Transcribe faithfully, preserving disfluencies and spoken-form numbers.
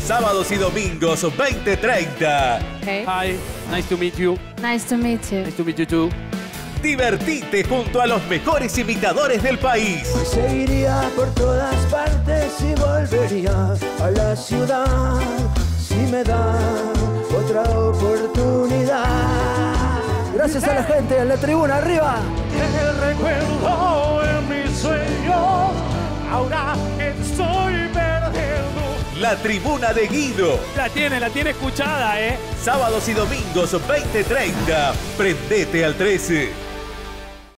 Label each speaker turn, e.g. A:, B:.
A: Sábados y domingos veinte treinta.
B: Okay.
C: Hi, nice to meet you.
B: Nice to meet you.
C: Nice to meet you too.
A: Divertite junto a los mejores imitadores del país.
D: Hoy seguiría por todas partes y volvería a la ciudad si me dan otra oportunidad. Gracias a la gente en la tribuna, arriba.
E: Te recuerdo en mis sueños, ahora estoy perdiendo.
A: La tribuna de Guido.
C: La tiene, la tiene escuchada, ¿eh?
A: Sábados y domingos veinte treinta. Prendete al trece.